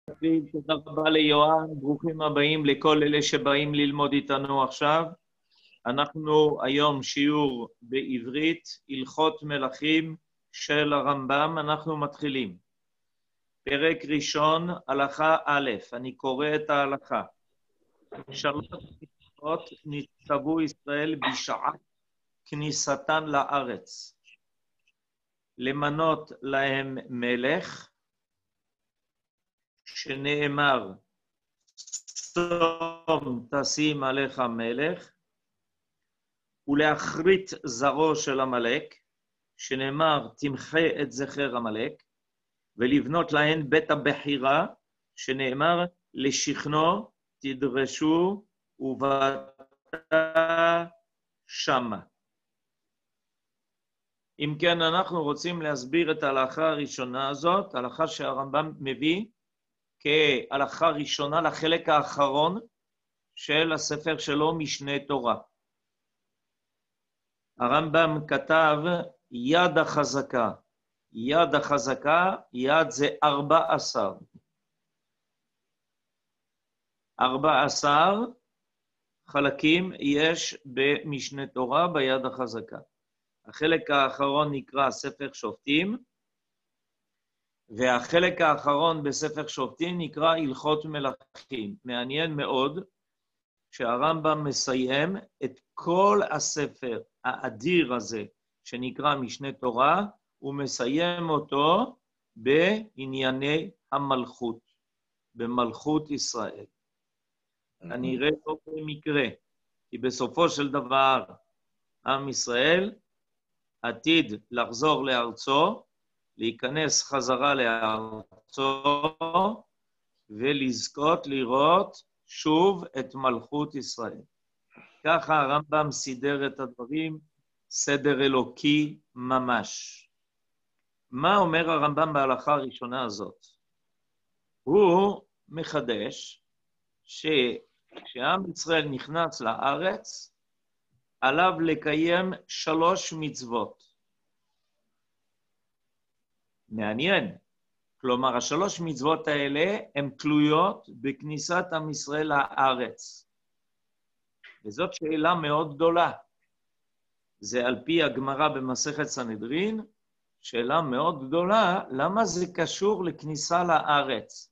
תודה רבה ליואן, ברוכים הבאים לכל אלה שבאים ללמוד איתנו עכשיו. אנחנו היום שיעור בעברית, הלכות מלכים של הרמב"ם, אנחנו מתחילים. פרק ראשון, הלכה א', אני קורא את ההלכה. 3 מצוות נצטוו ישראל בשעת כניסתן לארץ. למנות להם מלך, שנאמר, סתום תשים עליך מלך, ולהכרית זרעו של עמלק, שנאמר, תמחה את זכר עמלק, ולבנות להן בית הבחירה, שנאמר, לשכנו תדרשו ובאת שמה. אם כן, אנחנו רוצים להסביר את ההלכה הראשונה הזאת, ההלכה שהרמב"ם מביא, כהלכה ראשונה לחלק האחרון של הספר שלו, משנה תורה. הרמב"ם כתב יד החזקה. יד החזקה, יד זה 14. 14 חלקים יש במשנה תורה ביד החזקה. החלק האחרון נקרא ספר שופטים, והחלק האחרון בספר שופטים נקרא הלכות מלכים. מעניין מאוד שהרמב"ם מסיים את כל הספר האדיר הזה שנקרא משנה תורה, הוא מסיים אותו בענייני המלכות, במלכות ישראל. אני אראה לא במקרה, כי בסופו של דבר עם ישראל עתיד לחזור לארצו, להיכנס חזרה לארצו ולזכות לראות שוב את מלכות ישראל. ככה הרמב"ם סידר את הדברים, סדר אלוקי ממש. מה אומר הרמב"ם בהלכה הראשונה הזאת? הוא מחדש שכשעם ישראל נכנס לארץ, עליו לקיים 3 מצוות. מעניין. כלומר, 3 מצוות האלה הן תלויות בכניסת עם ישראל לארץ. וזאת שאלה מאוד גדולה. זה על פי הגמרא במסכת סנהדרין, שאלה מאוד גדולה, למה זה קשור לכניסה לארץ?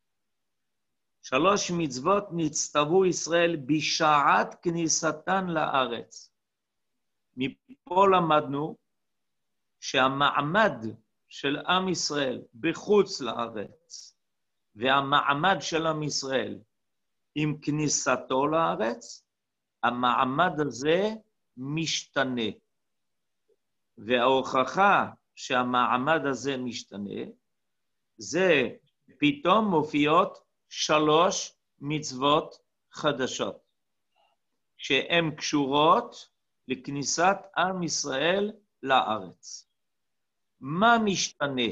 3 מצוות נצטוו ישראל בשעת כניסתן לארץ. מפה למדנו שהמעמד של עם ישראל בחוץ לארץ, והמעמד של עם ישראל עם כניסתו לארץ, המעמד הזה משתנה. וההוכחה שהמעמד הזה משתנה, זה פתאום מופיעות 3 מצוות חדשות, שהן קשורות לכניסת עם ישראל לארץ. מה משתנה?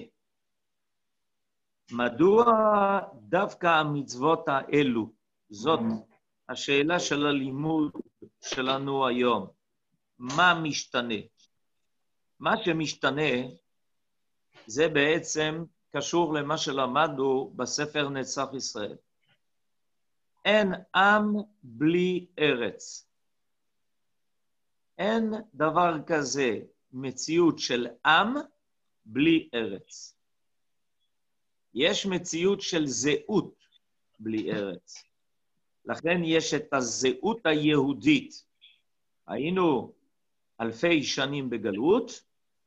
מדוע דווקא המצוות האלו? זאת השאלה של הלימוד שלנו היום. מה משתנה? מה שמשתנה זה בעצם קשור למה שלמדנו בספר נצח ישראל. אין עם בלי ארץ. אין דבר כזה מציאות של עם בלי ארץ. יש מציאות של זהות בלי ארץ. לכן יש את הזהות היהודית. היינו אלפי שנים בגלות,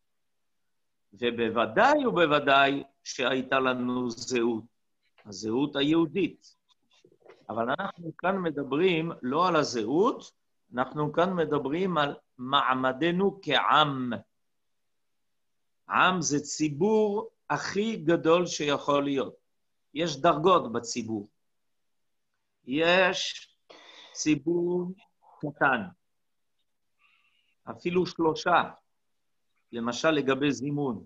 ובוודאי ובוודאי שהייתה לנו זהות, הזהות היהודית. אבל אנחנו כאן מדברים לא על הזהות, אנחנו כאן מדברים על מעמדנו כעם. עם זה ציבור הכי גדול שיכול להיות. יש דרגות בציבור. יש ציבור קטן, אפילו 3, למשל לגבי זימון.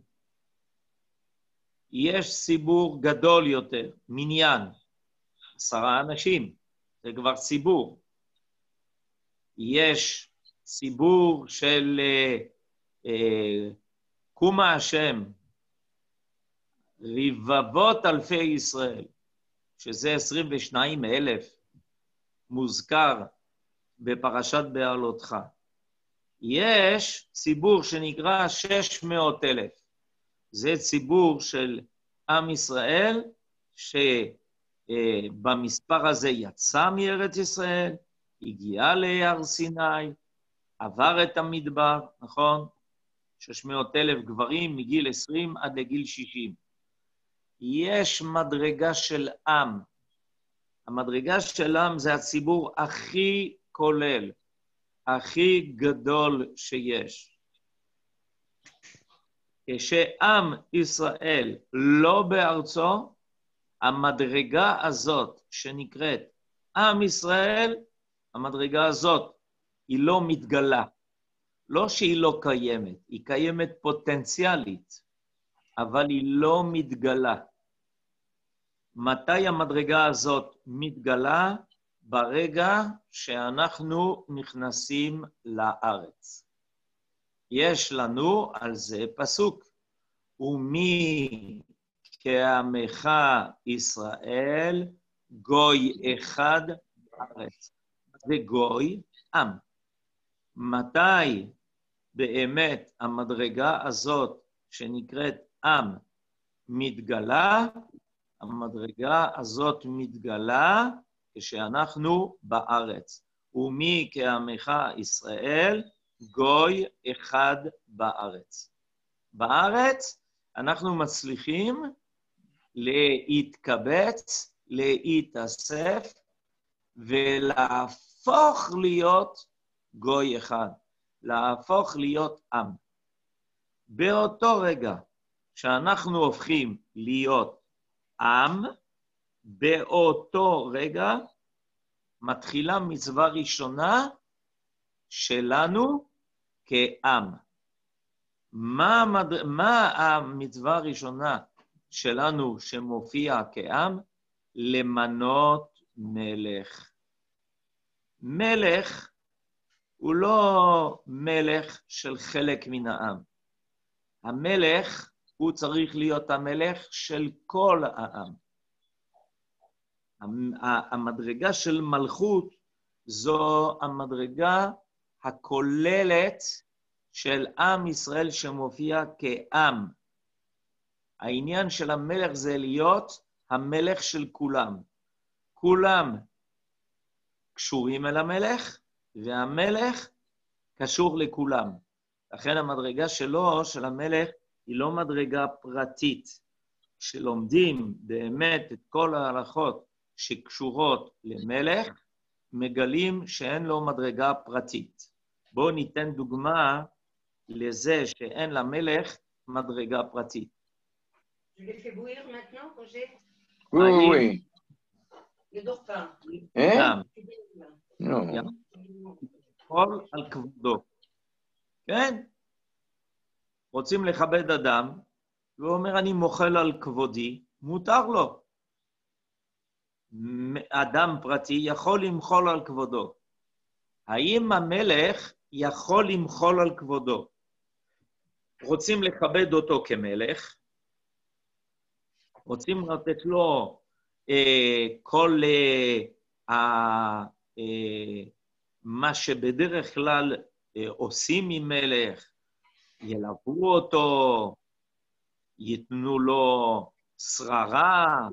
יש ציבור גדול יותר, מניין, 10 אנשים, זה כבר ציבור. יש ציבור של קומה השם, רבבות אלפי ישראל. שזה 22,000, מוזכר בפרשת בעלותך. יש ציבור שנקרא 600,000. זה ציבור של עם ישראל, שבמספר הזה יצא מארץ ישראל, הגיע להר סיני, עבר את המדבר, נכון? 600,000 גברים מגיל 20 עד לגיל 60. יש מדרגה של עם. המדרגה של עם זה הציבור הכי כולל, הכי גדול שיש. כשעם ישראל לא בארצו, המדרגה הזאת שנקראת עם ישראל, המדרגה הזאת היא לא מתגלה. לא שהיא לא קיימת, היא קיימת פוטנציאלית, אבל היא לא מתגלה. מתי המדרגה הזאת מתגלה? ברגע שאנחנו נכנסים לארץ. יש לנו על זה פסוק, ומי כעמך ישראל, גוי אחד בארץ. זה גוי עם. מתי באמת המדרגה הזאת שנקראת עם מתגלה? המדרגה הזאת מתגלה כשאנחנו בארץ. ומי כעמך ישראל, גוי אחד בארץ. בארץ אנחנו מצליחים להתקבץ, להתאסף ולהפוך להיות גוי אחד, להפוך להיות עם. באותו רגע שאנחנו הופכים להיות עם, באותו רגע מתחילה מצווה ראשונה שלנו כעם. מה המצווה הראשונה שלנו שמופיע כעם? למנות מלך. מלך הוא לא מלך של חלק מן העם. המלך הוא צריך להיות המלך של כל העם. המדרגה של מלכות זו המדרגה הכוללת של עם ישראל שמופיע כעם. העניין של המלך זה להיות המלך של כולם. כולם קשורים אל המלך, והמלך קשור לכולם. לכן המדרגה שלו, של המלך, היא לא מדרגה פרטית. כשלומדים באמת את כל ההלכות שקשורות למלך, מגלים שאין לו מדרגה פרטית. בואו ניתן דוגמה לזה שאין למלך מדרגה פרטית. Je l'ai fait bouillir maintenant, Roger? Oui, oui, oui. Ne dors pas. Hein? Non. Non. כל על כבודו. כן? רוצים לכבד אדם, והוא אומר, אני מוחל על כבודי, מותר לו. אדם פרטי יכול למחול על כבודו. האם המלך יכול למחול על כבודו? רוצים לכבד אותו כמלך, רוצים לתת לו כל מה שבדרך כלל עושים עם מלך, ילוו אותו, ייתנו לו שררה,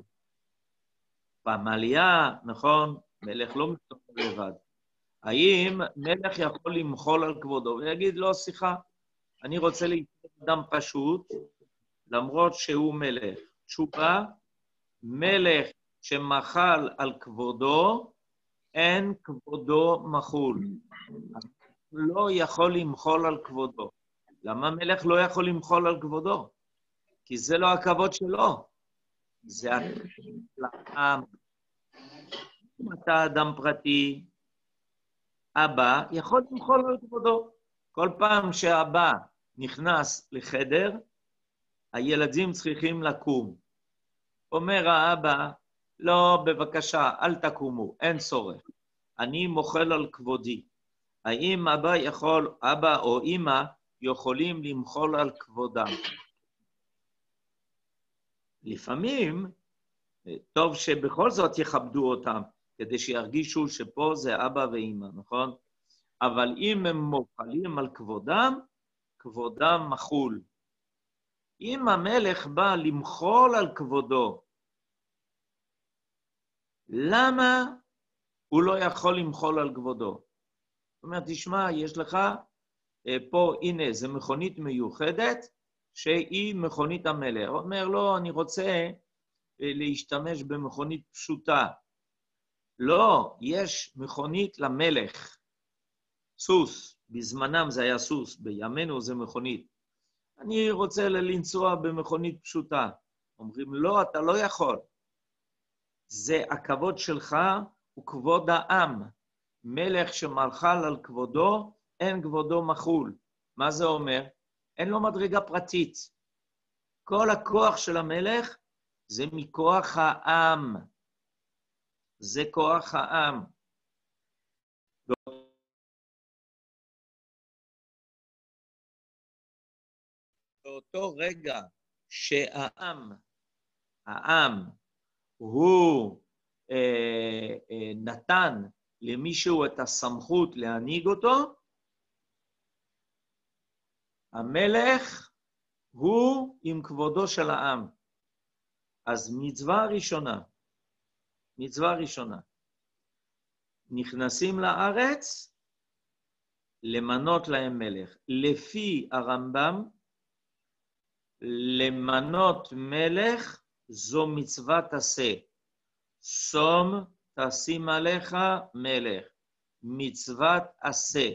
פמליה, נכון? מלך לא מסתכל לבד. האם מלך יכול למחול על כבודו ויגיד לו, סליחה, אני רוצה להיות אדם פשוט, למרות שהוא מלך. תשובה, מלך שמחל על כבודו, אין כבודו מחול. לא יכול למחול על כבודו. למה מלך לא יכול למחול על כבודו? כי זה לא הכבוד שלו. זה הכבוד לעם. אם אתה אדם פרטי, אבא יכול למחול על כבודו. כל פעם שהאבא נכנס לחדר, הילדים צריכים לקום. אומר האבא, לא, בבקשה, אל תקומו, אין צורך. אני מוחל על כבודי. האם אבא או אמא יכולים למחול על כבודם? לפעמים טוב שבכל זאת יכבדו אותם, כדי שירגישו שפה זה אבא ואמא, נכון? אבל אם הם מוחלים על כבודם, כבודם מחול. אם המלך בא למחול על כבודו, למה הוא לא יכול למחול על כבודו? זאת אומרת, תשמע, יש לך פה, הנה, זו מכונית מיוחדת, שהיא מכונית המלך. הוא אומר, לא, אני רוצה להשתמש במכונית פשוטה. לא, יש מכונית למלך. סוס, בזמנם זה היה סוס, בימינו זה מכונית. אני רוצה לנסוע במכונית פשוטה. אומרים, לא, אתה לא יכול. זה הכבוד שלך וכבוד העם. מלך שמחל על כבודו, אין כבודו מחול. מה זה אומר? אין לו מדרגה פרטית. כל הכוח של המלך זה מכוח העם. זה כוח העם. באותו רגע שהעם הוא נתן למישהו את הסמכות להנהיג אותו, המלך הוא עם כבודו של העם. אז מצווה ראשונה, נכנסים לארץ, למנות להם מלך. לפי הרמב"ם, למנות מלך זו מצוות עשה. שום תשים עליך מלך. מצוות עשה.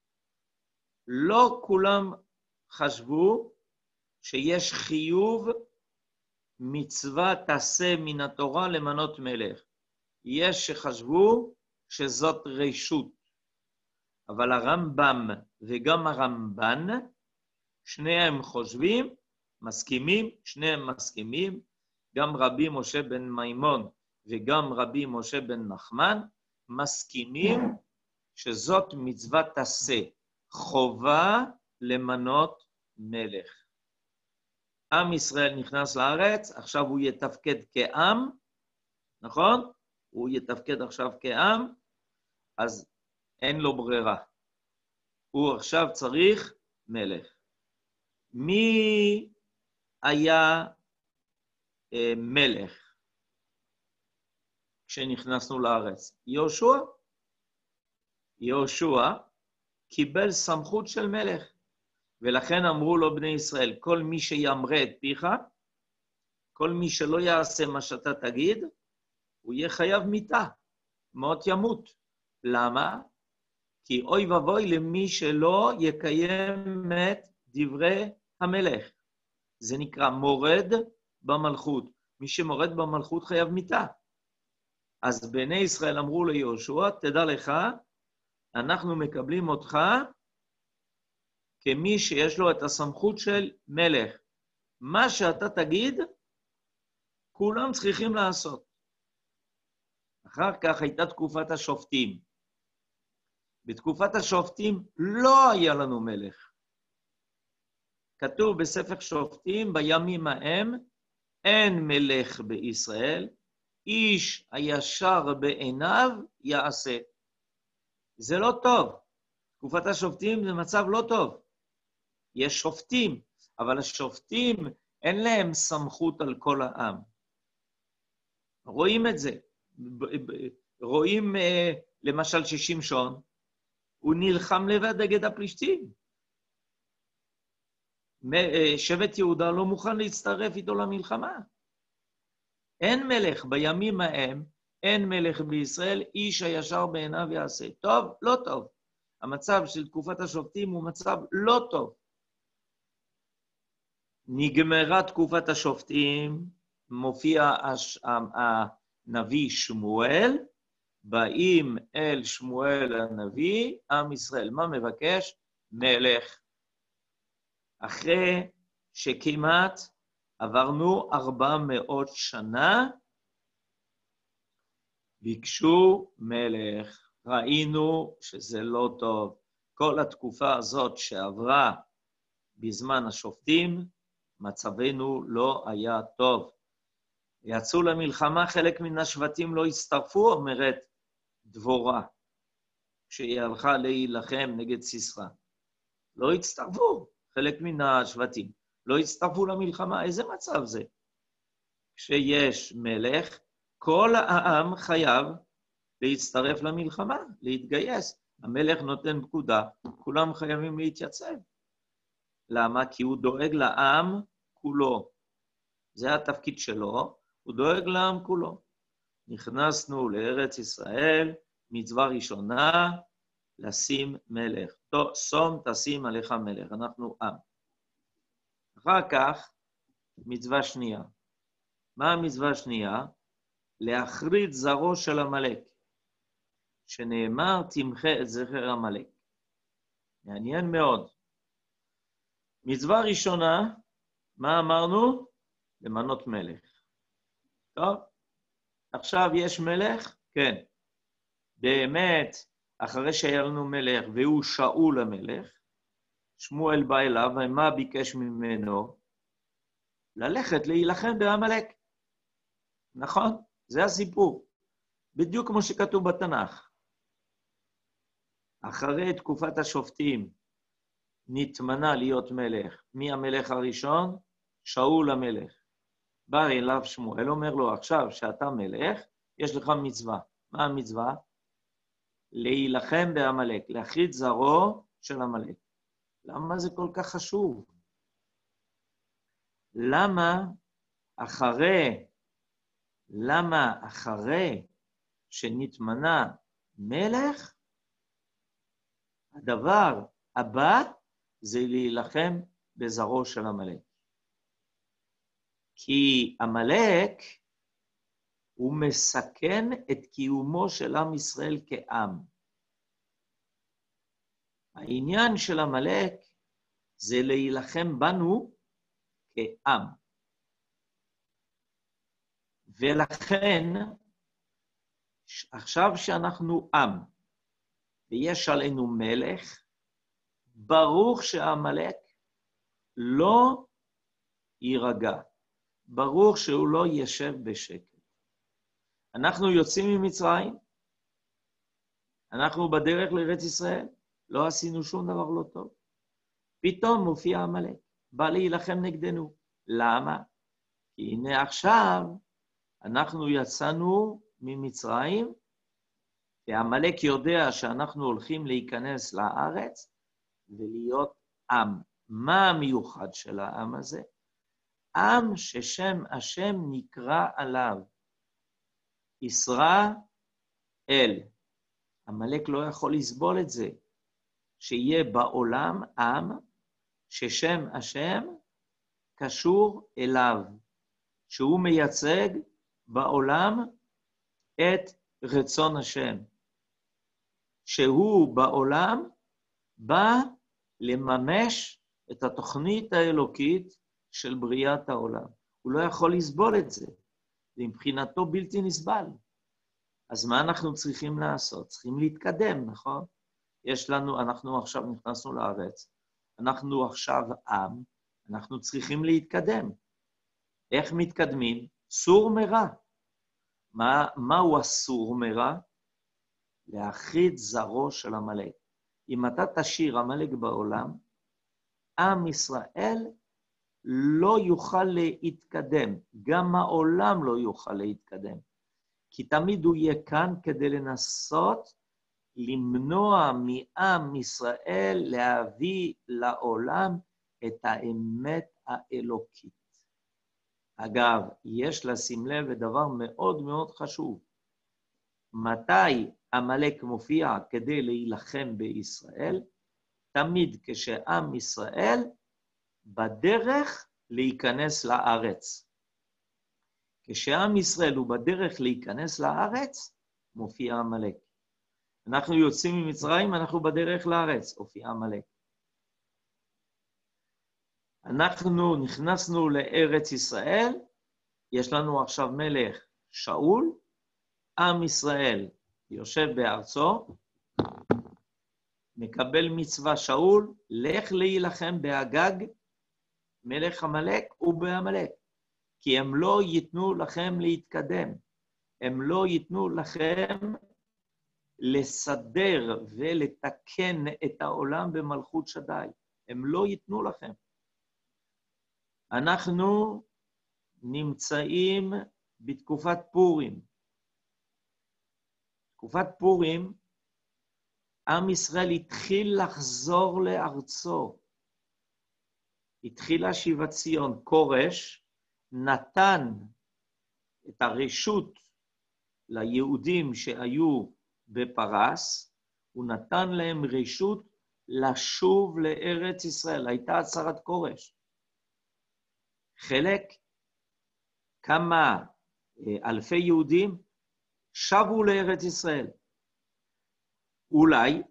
לא כולם חשבו שיש חיוב מצוות עשה מן התורה למנות מלך. יש שחשבו שזאת רשות. אבל הרמב"ם וגם הרמב"ן, שניהם חושבים, שניהם מסכימים, גם רבי משה בן מימון וגם רבי משה בן נחמן, מסכימים שזאת מצוות עשה. חובה למנות מלך. עם ישראל נכנס לארץ, עכשיו הוא יתפקד כעם, נכון? הוא יתפקד עכשיו כעם, אז אין לו ברירה. הוא עכשיו צריך מלך. מי היה מלך כשנכנסנו לארץ? יהושע. יהושע קיבל סמכות של מלך, ולכן אמרו לו בני ישראל, כל מי שימרה את פיך, כל מי שלא יעשה מה שאתה תגיד, הוא יהיה חייב מיתה, מות ימות. למה? כי אוי ובוי למי שלא יקיים את דברי המלך. זה נקרא מורד במלכות. מי שמורד במלכות חייב מיתה. אז בני ישראל אמרו ליהושע, תדע לך, אנחנו מקבלים אותך כמי שיש לו את הסמכות של מלך. מה שאתה תגיד, כולם צריכים לעשות. אחר כך הייתה תקופת השופטים. בתקופת השופטים לא היה לנו מלך. כתוב בספר שופטים, בימים ההם, אין מלך בישראל, איש הישר בעיניו יעשה. זה לא טוב. תקופת השופטים זה מצב לא טוב. יש שופטים, אבל השופטים אין להם סמכות על כל העם. רואים את זה. רואים למשל ששמשון, הוא נלחם לבד נגד הפלישתים. שבט יהודה לא מוכן להצטרף איתו למלחמה. אין מלך בימים ההם, אין מלך בישראל, איש הישר בעיניו יעשה. טוב, לא טוב. המצב של תקופת השופטים הוא מצב לא טוב. נגמרה תקופת השופטים, מופיע הנביא שמואל, באים אל שמואל הנביא, עם ישראל. מה מבקש? מלך. אחרי שכמעט עברנו 400 שנה, ביקשו מלך. ראינו שזה לא טוב. כל התקופה הזאת שעברה בזמן השופטים, מצבנו לא היה טוב. יצאו למלחמה, חלק מן השבטים לא הצטרפו, אומרת דבורה, כשהיא הלכה להילחם נגד סיסרא. לא הצטרפו, חלק מן השבטים. לא הצטרפו למלחמה. איזה מצב זה? כשיש מלך, כל העם חייב להצטרף למלחמה, להתגייס. המלך נותן פקודה, כולם חייבים להתייצב. למה? כי הוא דואג לעם כולו. זה התפקיד שלו, הוא דואג לעם כולו. נכנסנו לארץ ישראל, מצווה ראשונה, לשים מלך. שום תשים עליך מלך, אנחנו עם. אחר כך, מצווה שנייה. מה המצווה השנייה? להחריד זרעו של עמלק, שנאמר תמחה את זכר עמלק. מעניין מאוד. מצווה ראשונה, מה אמרנו? למנות מלך. טוב, עכשיו יש מלך? כן. באמת, אחרי שהיה לנו מלך, והוא שאול המלך, שמואל בא אליו, ומה ביקש ממנו? ללכת להילחם בעמלק. נכון? זה הסיפור. בדיוק כמו שכתוב בתנ"ך. אחרי תקופת השופטים, נתמנה להיות מלך. מי המלך הראשון? שאול המלך. בא אליו שמואל, אומר לו, עכשיו שאתה מלך, יש לך מצווה. מה המצווה? להילחם בעמלק, להחריד זרעו של עמלק. למה זה כל כך חשוב? למה אחרי שנתמנה מלך, הדבר הבא זה להילחם בזרעו של עמלק. כי עמלק הוא מסכן את קיומו של עם ישראל כעם. העניין של עמלק זה להילחם בנו כעם. ולכן, עכשיו שאנחנו עם, ויש עלינו מלך, ברוך שעמלק לא יירגע. ברוך שהוא לא ישב בשקט. אנחנו יוצאים ממצרים, אנחנו בדרך לארץ ישראל, לא עשינו שום דבר לא טוב. פתאום מופיע עמלק, בא להילחם נגדנו. למה? כי הנה עכשיו אנחנו יצאנו ממצרים, ועמלק יודע שאנחנו הולכים להיכנס לארץ ולהיות עם. מה המיוחד של העם הזה? עם ששם השם נקרא עליו. ישראל. עמלק לא יכול לסבול את זה. שיהיה בעולם עם ששם השם קשור אליו. שהוא מייצג בעולם את רצון השם. שהוא בעולם בא לממש את התוכנית האלוקית של בריאת העולם. הוא לא יכול לסבול את זה. זה מבחינתו בלתי נסבל. אז מה אנחנו צריכים לעשות? צריכים להתקדם, נכון? אנחנו עכשיו נכנסנו לארץ, אנחנו עכשיו עם, אנחנו צריכים להתקדם. איך מתקדמים? סור מרע. מהו הסור מרע? להחריד זרעו של עמלק. אם אתה תשאיר עמלק בעולם, עם ישראל לא יוכל להתקדם, גם העולם לא יוכל להתקדם, כי תמיד הוא יהיה כאן כדי לנסות למנוע מעם ישראל להביא לעולם את האמת האלוקית. אגב, יש לשים לב לדבר מאוד מאוד חשוב. מתי עמלק מופיע כדי להילחם בישראל? תמיד כשעם ישראל בדרך להיכנס לארץ. כשעם ישראל הוא בדרך להיכנס לארץ, מופיע עמלק. אנחנו יוצאים ממצרים, אנחנו בדרך לארץ, מופיע עמלק. אנחנו נכנסנו לארץ ישראל, יש לנו עכשיו מלך שאול, עם ישראל יושב בארצו, מקבל מצווה שאול, לך להילחם באגג, מלך עמלק ובעמלק. כי הם לא ייתנו לכם להתקדם. הם לא ייתנו לכם לסדר ולתקן את העולם במלכות שדי. הם לא ייתנו לכם. אנחנו נמצאים בתקופת פורים. תקופת פורים, עם ישראל התחיל לחזור לארצו. התחילה שיבת ציון. כורש נתן את הרשות ליהודים שהיו בפרס, הוא נתן להם רשות לשוב לארץ ישראל. הייתה הצהרת כורש. חלק, כמה אלפי יהודים, שבו לארץ ישראל. אולי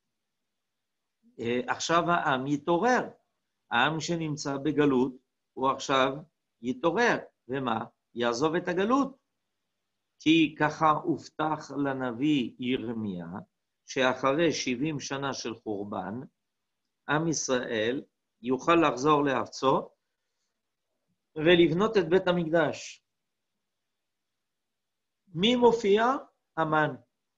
עכשיו העם יתעורר. העם שנמצא בגלות, הוא עכשיו יתעורר. ומה? יעזוב את הגלות. כי ככה הובטח לנביא ירמיה, שאחרי 70 שנה של חורבן, עם ישראל יוכל לחזור לארצו, ולבנות את בית המקדש. מי מופיע? המן.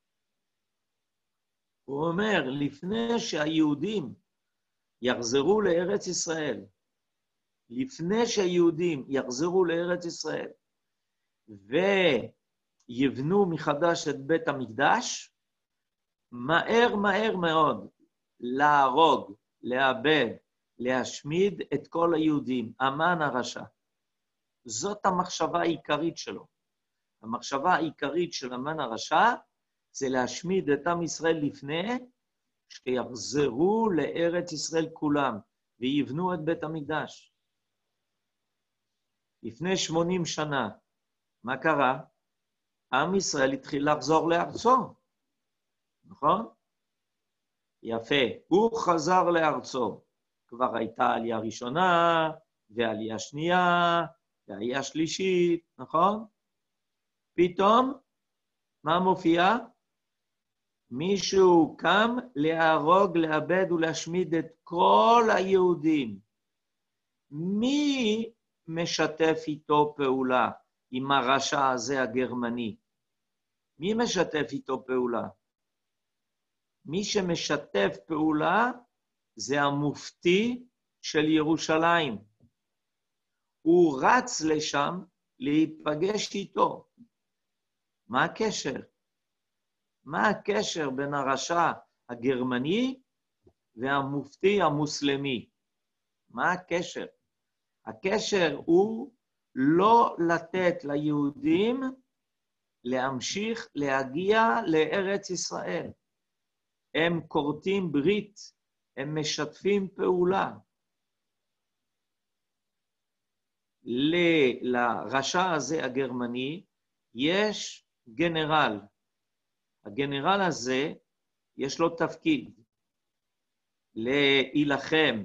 הוא אומר, לפני שהיהודים יחזרו לארץ ישראל, לפני שהיהודים יחזרו לארץ ישראל, ויבנו מחדש את בית המקדש, מהר מהר מאוד להרוג, לאבד, להשמיד את כל היהודים, המן הרשע. זאת המחשבה העיקרית שלו. המחשבה העיקרית של המן הרשע זה להשמיד את עם ישראל לפני שיחזרו לארץ ישראל כולם ויבנו את בית המקדש. לפני 80 שנה, מה קרה? עם ישראל התחיל לחזור לארצו, נכון? יפה, הוא חזר לארצו. כבר הייתה עלייה ראשונה, ועלייה שנייה, ועלייה שלישית, נכון? פתאום, מה מופיע? מישהו קם להרוג, לאבד ולהשמיד את כל היהודים. מי משתף איתו פעולה עם הרשע הזה הגרמני? מי משתף איתו פעולה? מי שמשתף פעולה זה המופתי של ירושלים. הוא רץ לשם להיפגש איתו. מה הקשר? מה הקשר בין הרשע הגרמני והמופתי המוסלמי? מה הקשר? הקשר הוא לא לתת ליהודים להמשיך להגיע לארץ ישראל. הם כורתים ברית, הם משתפים פעולה. לרשע הזה הגרמני יש גנרל. הגנרל הזה יש לו תפקיד להילחם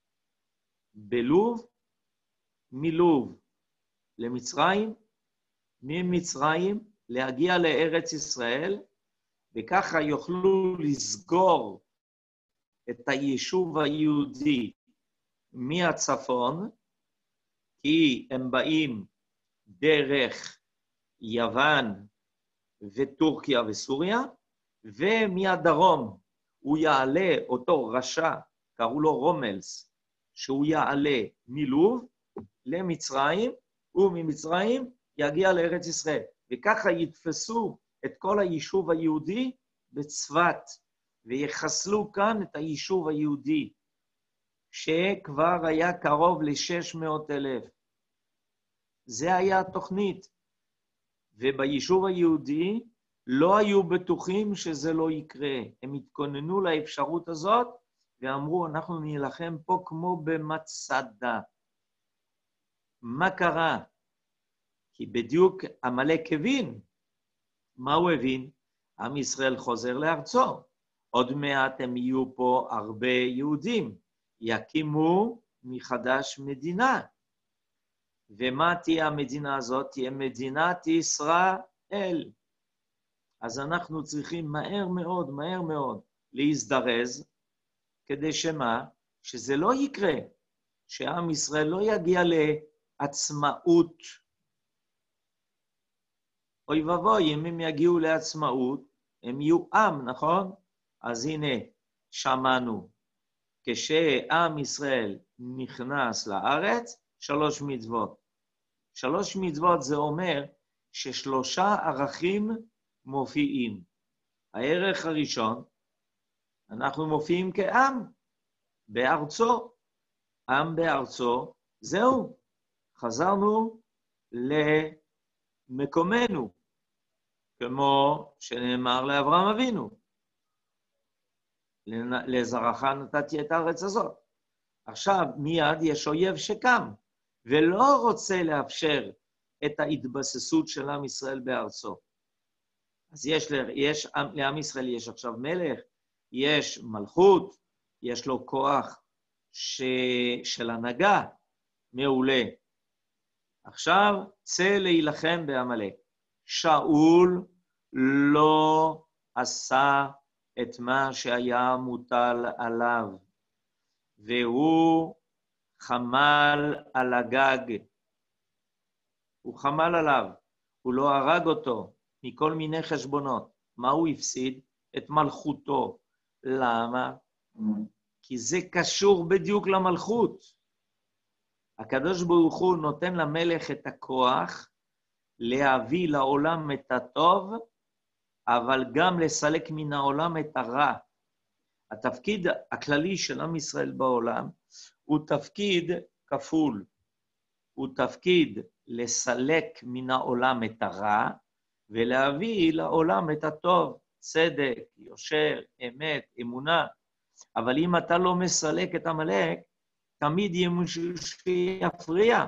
בלוב, מלוב למצרים, ממצרים להגיע לארץ ישראל, וככה יוכלו לסגור את היישוב היהודי מהצפון, כי הם באים דרך יוון וטורקיה וסוריה, ומהדרום הוא יעלה אותו רשע, קראו לו רומלס, שהוא יעלה מלוב למצרים, וממצרים יגיע לארץ ישראל. וככה יתפסו את כל היישוב היהודי בצפת, ויחסלו כאן את היישוב היהודי, שכבר היה קרוב ל-600,000. זה היה התוכנית. וביישוב היהודי לא היו בטוחים שזה לא יקרה. הם התכוננו לאפשרות הזאת, ואמרו, אנחנו נלחם פה כמו במצדה. מה קרה? כי בדיוק עמלק הבין. מה הוא הבין? עם ישראל חוזר לארצו. עוד מעט הם יהיו פה הרבה יהודים. יקימו מחדש מדינה. ומה תהיה המדינה הזאת? תהיה מדינת ישראל. אז אנחנו צריכים מהר מאוד להזדרז, כדי שמה? שזה לא יקרה, שעם ישראל לא יגיע עצמאות. אוי ואבוי, אם הם יגיעו לעצמאות, הם יהיו עם, נכון? אז הנה, שמענו. כשעם ישראל נכנס לארץ, 3 מצוות. 3 מצוות זה אומר ש3 ערכים מופיעים. הערך הראשון, אנחנו מופיעים כעם בארצו. עם בארצו, זהו. חזרנו למקומנו, כמו שנאמר לאברהם אבינו. לזרעך נתתי את הארץ הזאת. עכשיו, מיד יש אויב שקם, ולא רוצה לאפשר את ההתבססות של עם ישראל בארצו. אז לעם ישראל יש עכשיו מלך, יש מלכות, יש לו כוח של הנהגה, מעולה. עכשיו, צא להילחם בעמלק. שאול לא עשה את מה שהיה מוטל עליו, והוא חמל על הגג. הוא חמל עליו, הוא לא הרג אותו מכל מיני חשבונות. מה הוא הפסיד? את מלכותו. למה? כי זה קשור בדיוק למלכות. הקדוש ברוך הוא נותן למלך את הכוח להביא לעולם את הטוב, אבל גם לסלק מן העולם את הרע. התפקיד הכללי של עם ישראל בעולם הוא תפקיד כפול. הוא תפקיד לסלק מן העולם את הרע, ולהביא לעולם את הטוב, צדק, יושר, אמת, אמונה. אבל אם אתה לא מסלק את עמלק, תמיד יהיה מישהו שיפריע.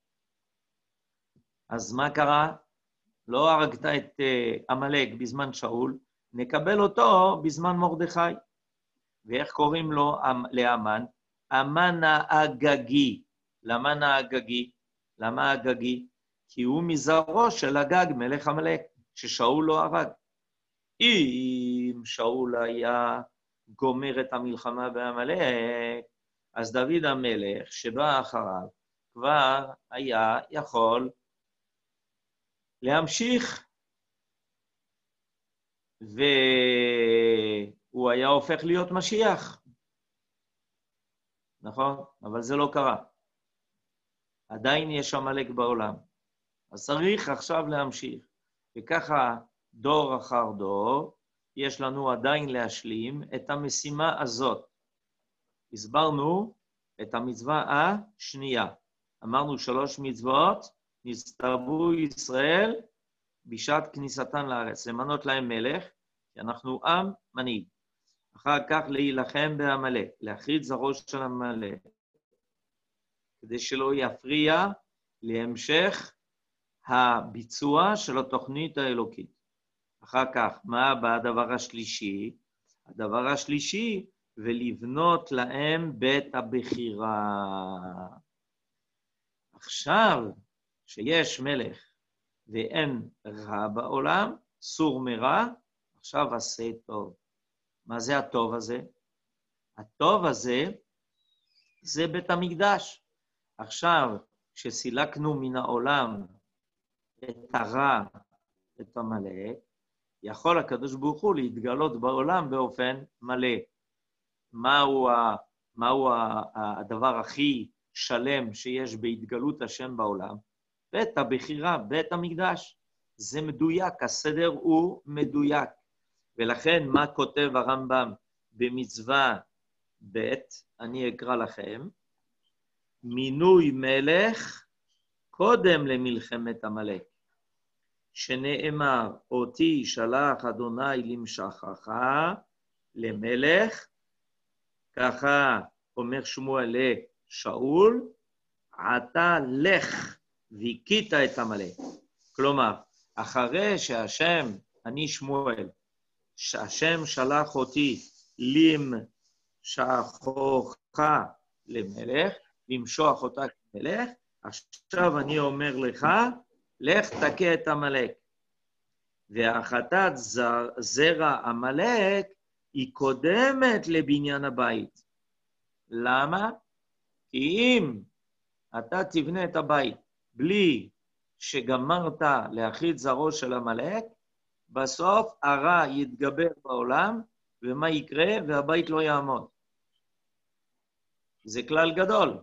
אז מה קרה? לא הרגת את עמלק בזמן שאול, נקבל אותו בזמן מרדכי. ואיך קוראים לו לאמן? אמן האגגי. למה האגגי? למה האגגי? כי הוא מזרעו של הגג, מלך עמלק, ששאול לא הרג. אם שאול היה גומר את המלחמה בעמלק, אז דוד המלך שבא אחריו כבר היה יכול להמשיך, והוא היה הופך להיות משיח. נכון? אבל זה לא קרה. עדיין יש עמלק בעולם. אז צריך עכשיו להמשיך. וככה דור אחר דור, יש לנו עדיין להשלים את המשימה הזאת. הסברנו את המצווה השנייה. אמרנו 3 מצוות, נצטוו ישראל בשעת כניסתן לארץ. למנות להם מלך, כי אנחנו עם מנהיג. אחר כך להילחם בעמלק, להחריד זרעו של עמלק, כדי שלא יפריע להמשך הביצוע של התוכנית האלוקית. אחר כך, מה בא הדבר השלישי? הדבר השלישי, ולבנות להם בית הבחירה. עכשיו, שיש מלך ואין רע בעולם, סור מרע, עכשיו עשה טוב. מה זה הטוב הזה? הטוב הזה זה בית המקדש. עכשיו, כשסילקנו מן העולם את הרע, את עמלק, יכול הקדוש ברוך הוא להתגלות בעולם באופן מלא. מהו הדבר הכי שלם שיש בהתגלות השם בעולם? בית הבחירה, בית המקדש. זה מדויק, הסדר הוא מדויק. ולכן מה כותב הרמב"ם במצווה ב', אני אקרא לכם, מינוי מלך קודם למלחמת עמלק, שנאמר, אותי שלח אדוני למשחך למלך, ככה אומר שמואל לשאול, אתה לך והכית את עמלק. כלומר, אחרי שהשם, אני שמואל, שהשם שלח אותי למשחך למלך, למשוח אותה כמלך, עכשיו אני אומר לך, לך תכה את עמלק. והחטאת זרע עמלק היא קודמת לבניין הבית. למה? כי אם אתה תבנה את הבית בלי שגמרת להכיל זרעו של עמלק, בסוף הרע יתגבר בעולם, ומה יקרה? והבית לא יעמוד. זה כלל גדול.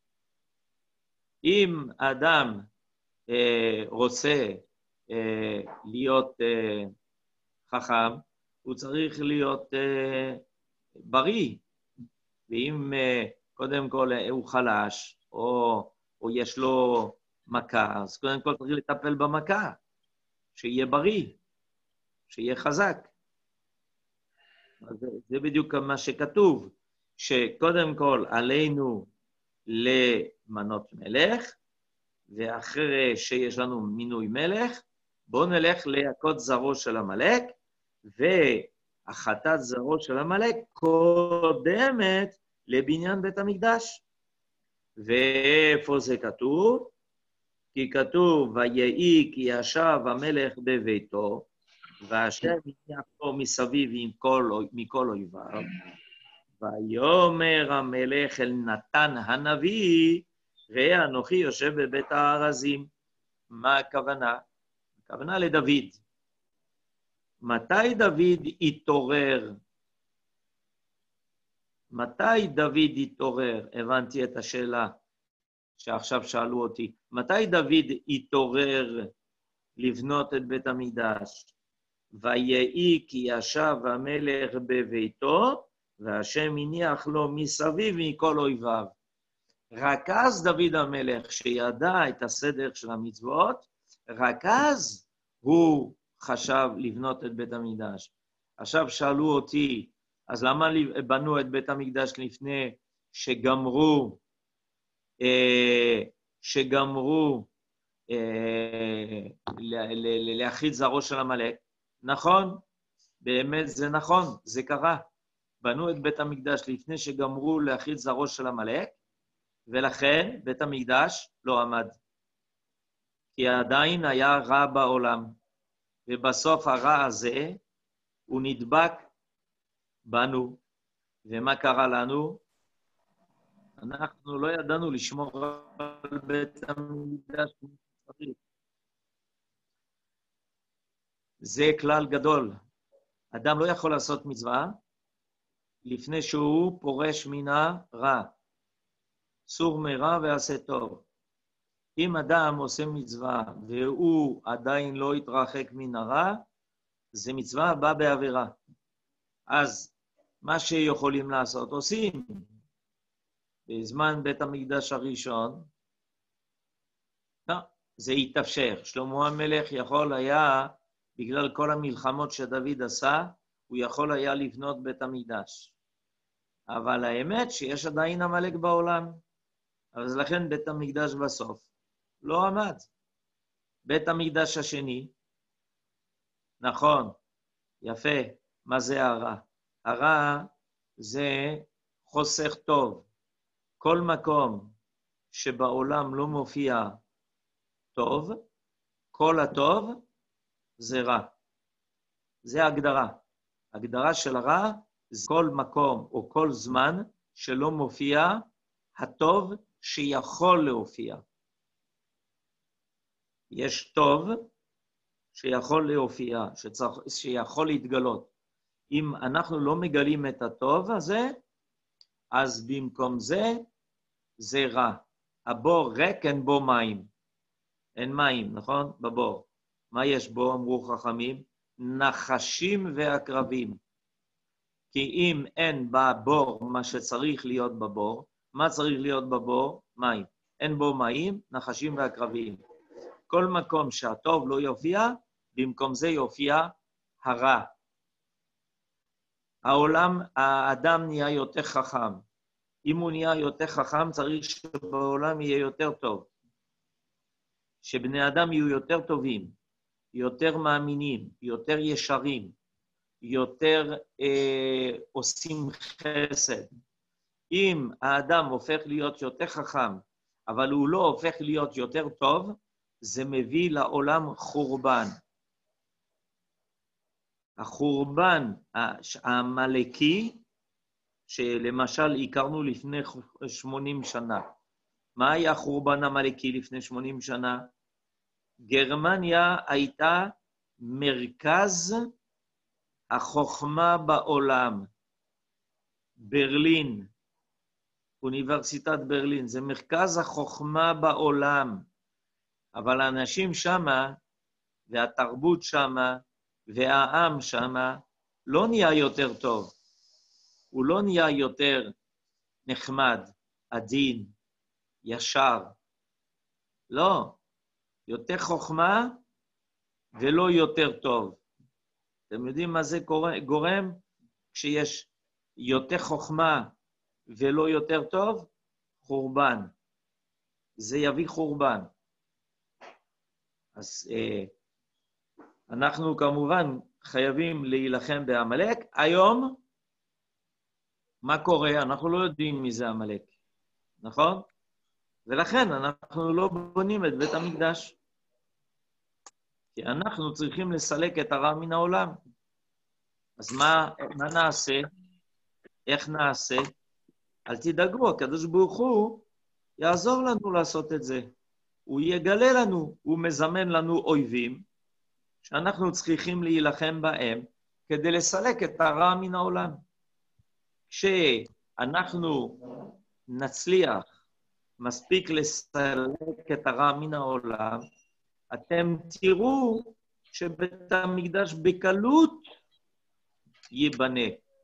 אם אדם רוצה להיות חכם, הוא צריך להיות בריא. ואם קודם כל הוא חלש, או יש לו מכה, אז קודם כל צריך לטפל במכה, שיהיה בריא, שיהיה חזק. אז זה בדיוק מה שכתוב, שקודם כל עלינו למנות מלך, ואחרי שיש לנו מינוי מלך, בואו נלך להכות זרעו של עמלק, והחטאת זרעו של עמלק קודמת לבניין בית המקדש. ואיפה זה כתוב? כי כתוב, ויהי כי ישב המלך בביתו, והשם הניח לו מסביב מכל אויביו, ויאמר המלך אל נתן הנביא, ראה אנוכי יושב בבית הארזים. מה הכוונה? הכוונה לדוד. מתי דוד התעורר? מתי דוד התעורר? הבנתי את השאלה שעכשיו שאלו אותי. מתי דוד התעורר לבנות את בית המקדש? ויהי כי ישב המלך בביתו, והשם הניח לו מסביב מכל אויביו. רק אז דוד המלך, שידע את הסדר של המצוות, רק אז הוא חשב לבנות את בית המקדש. עכשיו שאלו אותי, אז למה בנו את בית המקדש לפני שגמרו להכיל זרעו של עמלק? נכון, באמת זה נכון, זה קרה. בנו את בית המקדש לפני שגמרו להכיל זרעו של עמלק, ולכן בית המקדש לא עמד. כי עדיין היה רע בעולם, ובסוף הרע הזה הוא נדבק בנו. ומה קרה לנו? אנחנו לא ידענו לשמור על בית המקדש. זה כלל גדול. אדם לא יכול לעשות מצווה לפני שהוא פורש מן הרע. סור מרע ועשה טוב. אם אדם עושה מצווה והוא עדיין לא התרחק מן הרע, זה מצווה הבאה בעבירה. אז מה שיכולים לעשות עושים. בזמן בית המקדש הראשון, זה התאפשר. שלמה המלך יכול היה, בגלל כל המלחמות שדוד עשה, הוא יכול היה לבנות בית המקדש. אבל האמת שיש עדיין עמלק בעולם. אז לכן בית המקדש בסוף לא עמד. בית המקדש השני, נכון, יפה, מה זה הרע? הרע זה חוסך טוב. כל מקום שבעולם לא מופיע טוב, כל הטוב זה רע. זה ההגדרה. הגדרה של הרע זה כל מקום או כל זמן שלא מופיע הטוב שיכול להופיע. יש טוב שיכול להופיע, שיכול להתגלות. אם אנחנו לא מגלים את הטוב הזה, אז במקום זה, זה רע. הבור ריק, אין בו מים. אין מים, נכון? בבור. מה יש בו, אמרו חכמים? נחשים ועקרבים. כי אם אין בבור מה שצריך להיות בבור, מה צריך להיות בבור? מים. אין בו מים, נחשים ועקרבים. כל מקום שהטוב לא יופיע, במקום זה יופיע הרע. האדם נהיה יותר חכם. אם הוא נהיה יותר חכם, צריך שבעולם יהיה יותר טוב. שבני אדם יהיו יותר טובים, יותר מאמינים, יותר ישרים, יותר עושים חסד. אם האדם הופך להיות יותר חכם, אבל הוא לא הופך להיות יותר טוב, זה מביא לעולם חורבן. החורבן העמלקי, שלמשל הכרנו לפני 80 שנה. מה היה חורבן עמלקי לפני 80 שנה? גרמניה הייתה מרכז החוכמה בעולם. ברלין, אוניברסיטת ברלין, זה מרכז החוכמה בעולם. אבל האנשים שמה, והתרבות שמה, והעם שמה, לא נהיה יותר טוב. הוא לא נהיה יותר נחמד, עדין, ישר. לא. יותר חוכמה ולא יותר טוב. אתם יודעים מה זה גורם? כשיש יותר חוכמה ולא יותר טוב, חורבן. זה יביא חורבן. אז אנחנו כמובן חייבים להילחם בעמלק. היום, מה קורה? אנחנו לא יודעים מי זה עמלק, נכון? ולכן אנחנו לא בונים את בית המקדש. כי אנחנו צריכים לסלק את הרע מן העולם. אז מה נעשה? איך נעשה? אל תדאגו, הקדוש ברוך הוא יעזור לנו לעשות את זה. הוא יגלה לנו, הוא מזמן לנו אויבים, שאנחנו צריכים להילחם בהם, כדי לסלק את הרע מן העולם. כשאנחנו נצליח מספיק לסלק את הרע מן העולם, אתם תראו שבית המקדש בקלות ייבנה.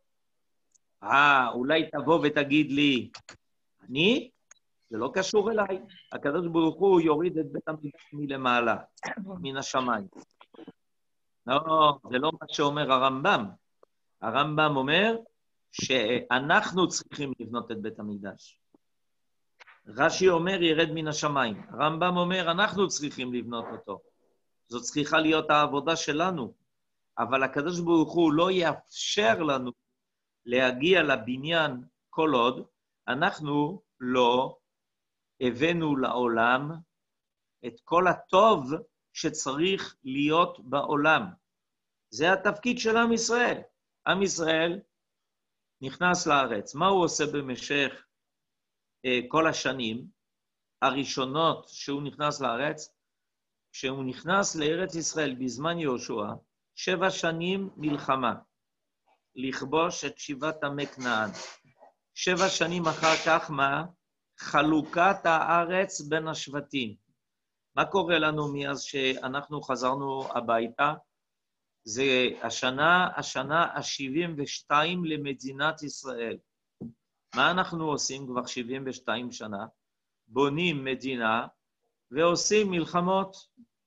אולי תבוא ותגיד לי, אני? זה לא קשור אליי. הקדוש ברוך הוא יוריד את בית המקדש מלמעלה, מן השמיים. לא, זה לא מה שאומר הרמב"ם. הרמב"ם אומר שאנחנו צריכים לבנות את בית המקדש. רש"י אומר ירד מן השמיים. הרמב"ם אומר אנחנו צריכים לבנות אותו. זאת צריכה להיות העבודה שלנו. אבל הקדוש ברוך הוא לא יאפשר לנו להגיע לבניין כל עוד אנחנו לא הבאנו לעולם את כל הטוב שצריך להיות בעולם. זה התפקיד של עם ישראל. עם ישראל נכנס לארץ. מה הוא עושה במשך כל השנים הראשונות שהוא נכנס לארץ? כשהוא נכנס לארץ ישראל בזמן יהושע, 7 שנים מלחמה, לכבוש את 7 עמי כנען. 7 שנים אחר כך מה? חלוקת הארץ בין השבטים. מה קורה לנו מאז שאנחנו חזרנו הביתה? זה השנה ה-72 למדינת ישראל. מה אנחנו עושים כבר 72 שנה? בונים מדינה ועושים מלחמות.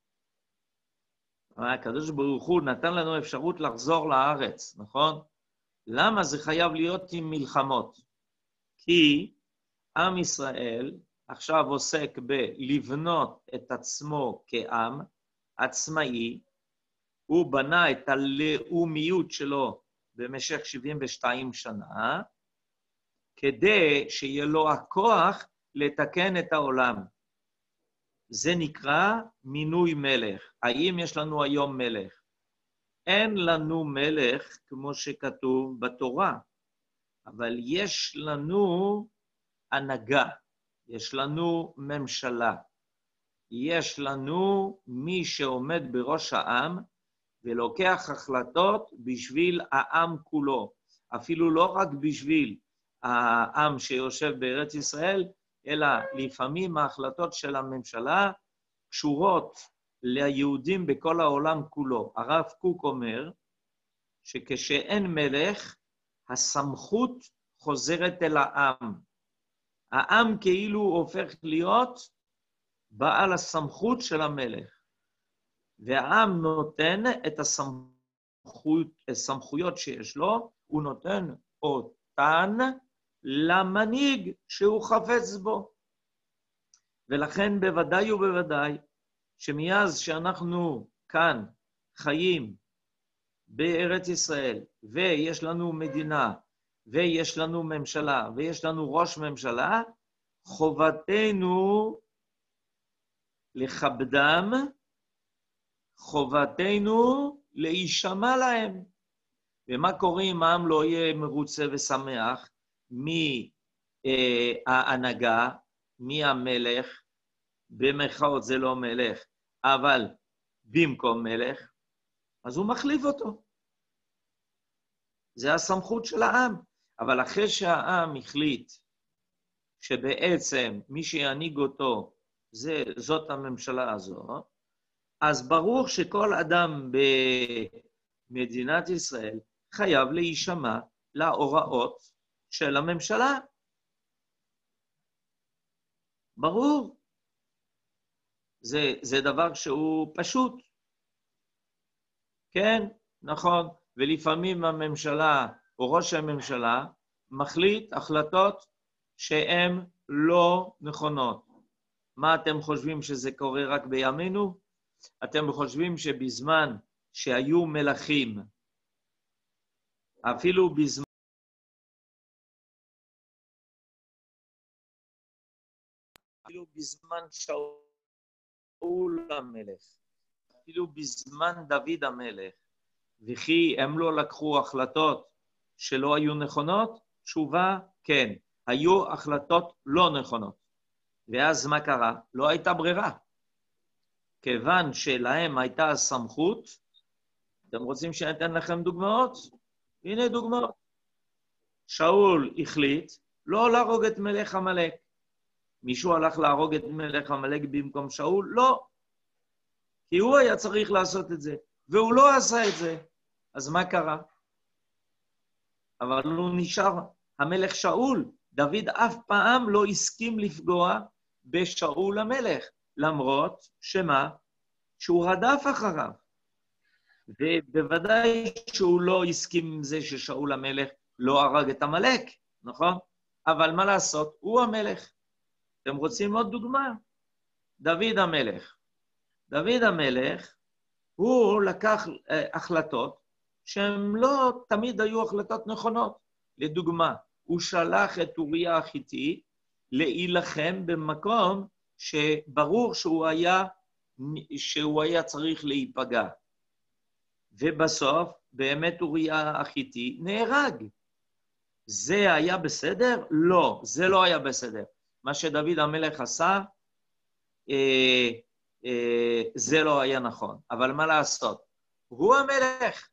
הקדוש ברוך הוא נתן לנו אפשרות לחזור לארץ, נכון? למה זה חייב להיות עם מלחמות? כי עם ישראל עכשיו עוסק בלבנות את עצמו כעם עצמאי, הוא בנה את הלאומיות שלו במשך 72 שנה, כדי שיהיה לו הכוח לתקן את העולם. זה נקרא מינוי מלך. האם יש לנו היום מלך? אין לנו מלך כמו שכתוב בתורה, אבל יש לנו הנהגה, יש לנו ממשלה, יש לנו מי שעומד בראש העם ולוקח החלטות בשביל העם כולו, אפילו לא רק בשביל העם שיושב בארץ ישראל, אלא לפעמים ההחלטות של הממשלה קשורות ליהודים בכל העולם כולו. הרב קוק אומר שכשאין מלך, הסמכות חוזרת אל העם. העם כאילו הופך להיות בעל הסמכות של המלך. והעם נותן את הסמכויות שיש לו, הוא נותן אותן למנהיג שהוא חפץ בו. ולכן בוודאי ובוודאי, שמאז שאנחנו כאן חיים בארץ ישראל, ויש לנו מדינה, ויש לנו ממשלה, ויש לנו ראש ממשלה, חובתנו לכבדם, חובתנו להישמע להם. ומה קורה אם העם לא יהיה מרוצה ושמח מההנהגה? מי המלך, במרכאות זה לא מלך, אבל במקום מלך, אז הוא מחליף אותו. זה הסמכות של העם. אבל אחרי שהעם החליט שבעצם מי שינהיג אותו, זאת הממשלה הזו, אז ברור שכל אדם במדינת ישראל חייב להישמע להוראות של הממשלה. ברור. זה דבר שהוא פשוט. כן, נכון. ולפעמים הממשלה או ראש הממשלה מחליט החלטות שהן לא נכונות. מה אתם חושבים שזה קורה רק בימינו? אתם חושבים שבזמן שהיו מלכים, אפילו בזמן שאול המלך, אפילו בזמן דוד המלך, וכי הם לא לקחו החלטות שלא היו נכונות? תשובה, כן. היו החלטות לא נכונות. ואז מה קרה? לא הייתה ברירה. כיוון שלהם הייתה הסמכות, אתם רוצים שאתן לכם דוגמאות? הנה דוגמאות. שאול החליט לא להרוג את מלך עמלק. מישהו הלך להרוג את מלך עמלק במקום שאול? לא. כי הוא היה צריך לעשות את זה. והוא לא עשה את זה. אז מה קרה? אבל הוא נשאר המלך שאול. דוד אף פעם לא הסכים לפגוע בשאול המלך, למרות שמה? שהוא רדף אחריו. ובוודאי שהוא לא הסכים עם זה ששאול המלך לא הרג את עמלק, נכון? אבל מה לעשות? הוא המלך. אתם רוצים עוד דוגמה? דוד המלך. דוד המלך, הוא לקח החלטות שהן לא תמיד היו החלטות נכונות. לדוגמה, הוא שלח את אוריה החיתי להילחם במקום שברור שהוא היה צריך להיפגע. ובסוף, באמת אוריה החיתי נהרג. זה היה בסדר? לא, זה לא היה בסדר. מה שדוד המלך עשה, זה לא היה נכון. אבל מה לעשות? הוא המלך.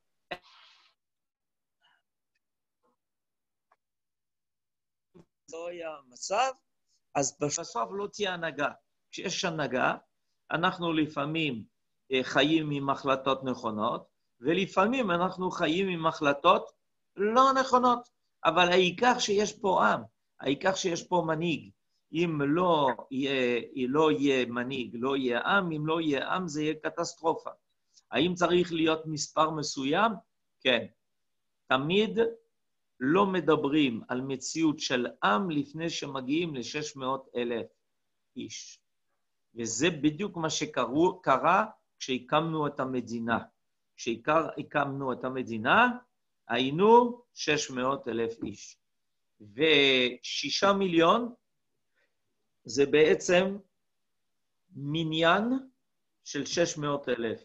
זה היה המצב, אז בסוף לא תהיה הנהגה. כשיש הנהגה, אנחנו לפעמים חיים עם החלטות נכונות, ולפעמים אנחנו חיים עם החלטות לא נכונות. אבל העיקר שיש פה עם, העיקר שיש פה מנהיג. אם לא יהיה מנהיג, לא יהיה עם, אם לא יהיה עם, זה יהיה קטסטרופה. האם צריך להיות מספר מסוים? כן. תמיד לא מדברים על מציאות של עם לפני שמגיעים ל-600,000 איש. וזה בדיוק מה שקרה כשהקמנו את המדינה. כשהקמנו את המדינה, היינו 600,000 איש. ו6 מיליון זה בעצם מניין של 600,000.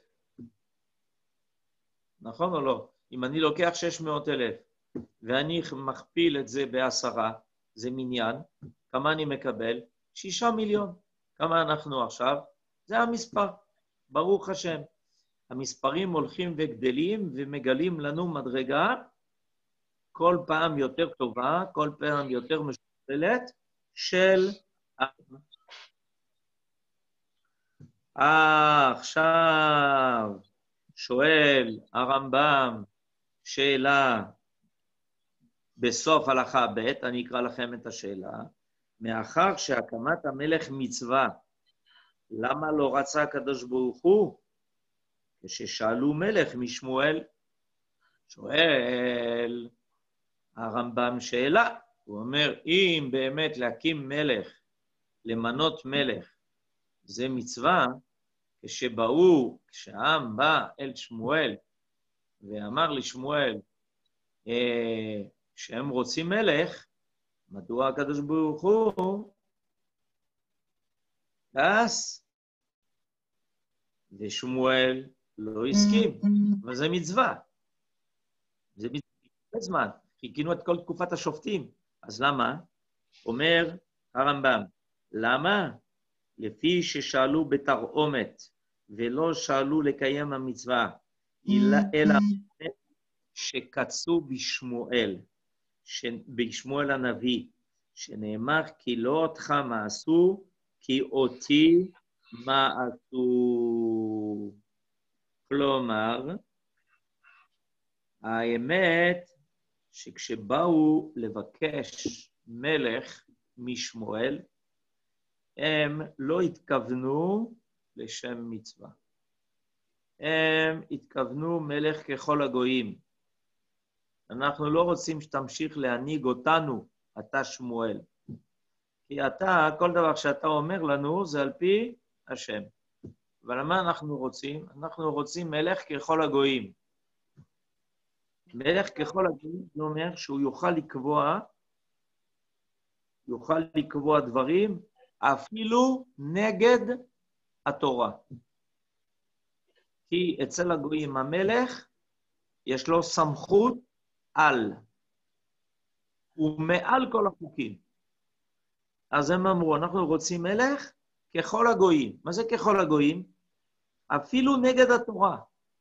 נכון או לא? אם אני לוקח 600,000 ואני מכפיל את זה ב10, זה מניין, כמה אני מקבל? 6 מיליון. כמה אנחנו עכשיו? זה המספר. ברוך השם. המספרים הולכים וגדלים ומגלים לנו מדרגה כל פעם יותר טובה, כל פעם יותר משוכללת של... עכשיו שואל הרמב"ם שאלה בסוף הלכה ב', אני אקרא לכם את השאלה, מאחר שהקמת המלך מצווה, למה לא רצה הקדוש ברוך הוא? כששאלו מלך משמואל, שואל הרמב"ם שאלה, הוא אומר, אם באמת להקים מלך, למנות מלך, זה מצווה, כשהעם בא אל שמואל, ואמר לשמואל, שהם רוצים מלך, מדוע הקדוש ברוך הוא כעס? ושמואל לא הסכים, אבל זה מצווה. זה מצווה זמן. חיכינו את כל תקופת השופטים. אז למה? אומר הרמב"ם, למה? לפי ששאלו בתרעומת, ולא שאלו לקיים המצווה, אלא שקצו בשמואל הנביא, שנאמר, כי לא אותך מעשו, כי אותי מעשו. כלומר, האמת שכשבאו לבקש מלך משמואל, הם לא התכוונו לשם מצווה. הם התכוונו מלך ככל הגויים. אנחנו לא רוצים שתמשיך להנהיג אותנו, אתה שמואל. כי אתה, כל דבר שאתה אומר לנו, זה על פי השם. אבל מה אנחנו רוצים? אנחנו רוצים מלך ככל הגויים. מלך ככל הגויים, זה אומר שהוא יוכל לקבוע דברים, אפילו נגד התורה. כי אצל הגויים המלך, יש לו סמכות על. הוא מעל כל החוקים. אז הם אמרו, אנחנו רוצים מלך ככל הגויים. מה זה ככל הגויים? אפילו נגד התורה.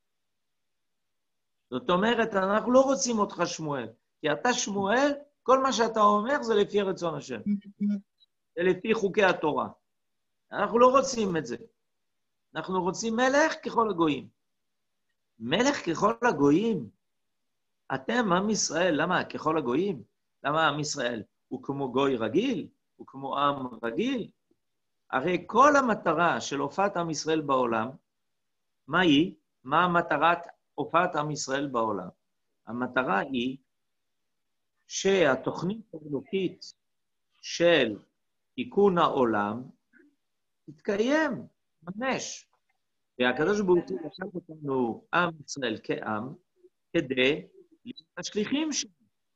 זאת אומרת, אנחנו לא רוצים אותך שמואל. כי אתה שמואל, כל מה שאתה אומר זה לפי רצון השם. זה לפי חוקי התורה. אנחנו לא רוצים את זה. אנחנו רוצים מלך ככל הגויים. מלך ככל הגויים? אתם, עם ישראל, למה ככל הגויים? למה עם ישראל? הוא כמו גוי רגיל? הוא כמו עם רגיל? הרי כל המטרה של הופעת עם ישראל בעולם, מה היא? מה המטרת הופעת עם ישראל בעולם? המטרה היא שהתוכנית האלוקית של תיקון העולם תתקיים, ממש. והקדוש ברוך הוא ישב אותנו עם ישראל כעם, כדי להיות השליחים שלנו.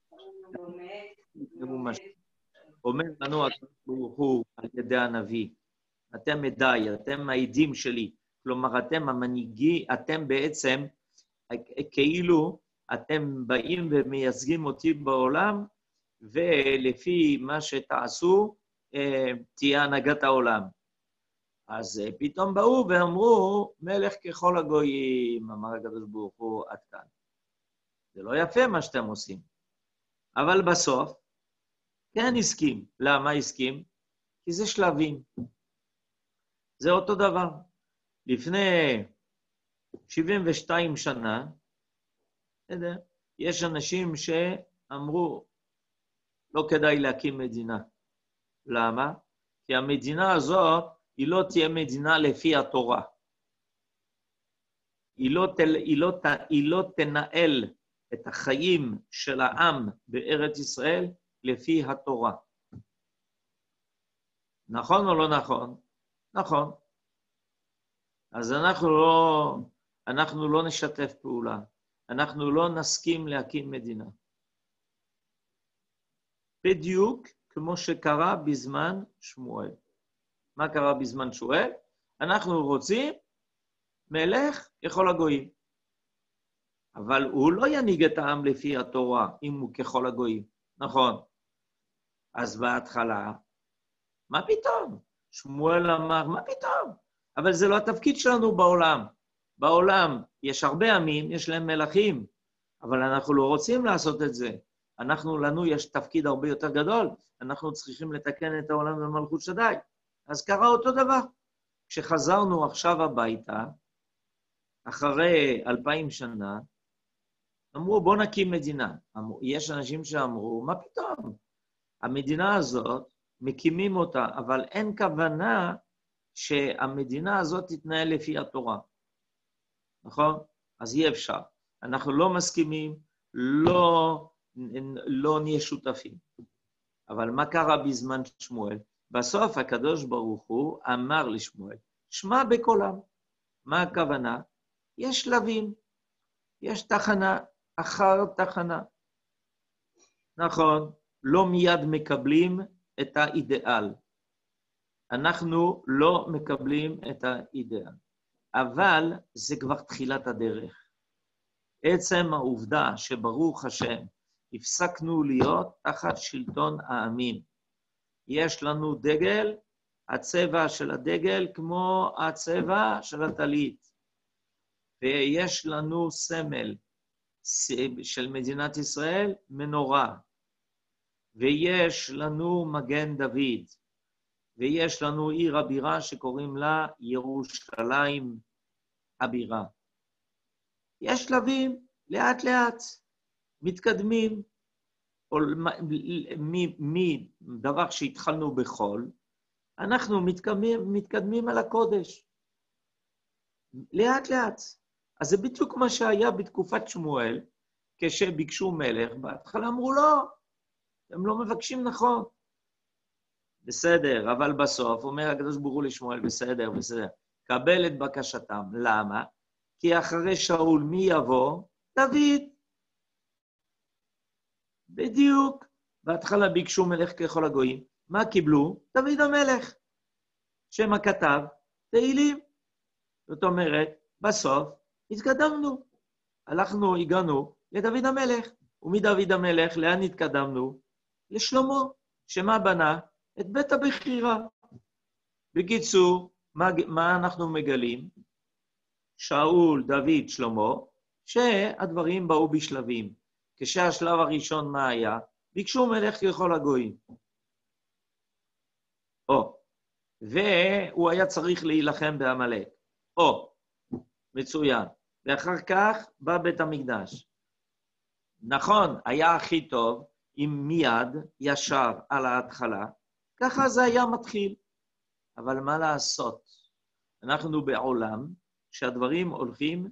אומר לנו הקדוש ברוך הוא על ידי הנביא, אתם עדיי, אתם העדים שלי, כלומר אתם המנהיגי, אתם בעצם כאילו אתם באים ומייצגים אותי בעולם, ולפי מה שתעשו תהיה הנהגת העולם. אז פתאום באו ואמרו, מלך ככל הגויים, אמר הקדוש ברוך הוא, עד כאן. זה לא יפה מה שאתם עושים. אבל בסוף, כן הסכים. למה הסכים? כי זה שלבים. זה אותו דבר. לפני 72 שנה, יש אנשים שאמרו, לא כדאי להקים מדינה. למה? כי המדינה הזאת, היא לא תהיה מדינה לפי התורה. היא לא תנהל את החיים של העם בארץ ישראל לפי התורה. נכון או לא נכון? נכון. אז אנחנו לא נשתף פעולה. אנחנו לא נסכים להקים מדינה. בדיוק כמו שקרה בזמן שמואל. מה קרה בזמן שמואל? אנחנו רוצים מלך ככל הגויים. אבל הוא לא ינהיג את העם לפי התורה, אם הוא ככל הגויים. נכון. אז בהתחלה, מה פתאום? שמואל אמר, מה פתאום? אבל זה לא התפקיד שלנו בעולם. בעולם יש הרבה עמים, יש להם מלכים, אבל אנחנו לא רוצים לעשות את זה. לנו יש תפקיד הרבה יותר גדול, אנחנו צריכים לתקן את העולם במלכות שדי. אז קרה אותו דבר. כשחזרנו עכשיו הביתה, אחרי 2000 שנה, אמרו, בוא נקים מדינה. יש אנשים שאמרו, מה פתאום? המדינה הזאת, מקימים אותה, אבל אין כוונה שהמדינה הזאת תתנהל לפי התורה. נכון? אז אי אפשר. אנחנו לא מסכימים, לא נהיה שותפים. אבל מה קרה בזמן שמואל? בסוף הקדוש ברוך הוא אמר לשמואל, שמע בקולם. מה הכוונה? יש שלבים, יש תחנה אחר תחנה. נכון, לא מיד מקבלים את האידאל. אנחנו לא מקבלים את האידאל. אבל זה כבר תחילת הדרך. עצם העובדה שברוך השם, הפסקנו להיות תחת שלטון העמים. יש לנו דגל הצבע של הדגל כמו הצבע של הטלית. ויש לנו סמל של מדינת ישראל, מנורה. ויש לנו מגן דוד. ויש לנו עיר הבירה שקוראים לה ירושלים הבירה. יש שלבים, לאט לאט, מתקדמים, מדבר שהתחלנו בחול, אנחנו מתקדמים על הקודש. לאט לאט. אז זה בדיוק מה שהיה בתקופת שמואל, כשביקשו מלך, בהתחלה אמרו לא, הם לא מבקשים נכון. בסדר, אבל בסוף אומר הקדוש ברוך הוא לשמואל, בסדר, בסדר. קבל את בקשתם. למה? כי אחרי שאול מי יבוא? דוד. בדיוק. בהתחלה ביקשו מלך ככל הגויים. מה קיבלו? דוד המלך. שם הכתב, תהילים. זאת אומרת, בסוף התקדמנו. הגענו לדוד המלך. ומדוד המלך, לאן התקדמנו? לשלמה. שמה בנה? את בית הבחירה. בקיצור, מה אנחנו מגלים? שאול, דוד, שלמה, שהדברים באו בשלבים. כשהשלב הראשון מה היה? ביקשו מלך ככל הגויים. והוא היה צריך להילחם בעמלק. מצוין. ואחר כך בא בית המקדש. נכון, היה הכי טוב אם מיד ישר על ההתחלה, ככה זה היה מתחיל. אבל מה לעשות? אנחנו בעולם שהדברים הולכים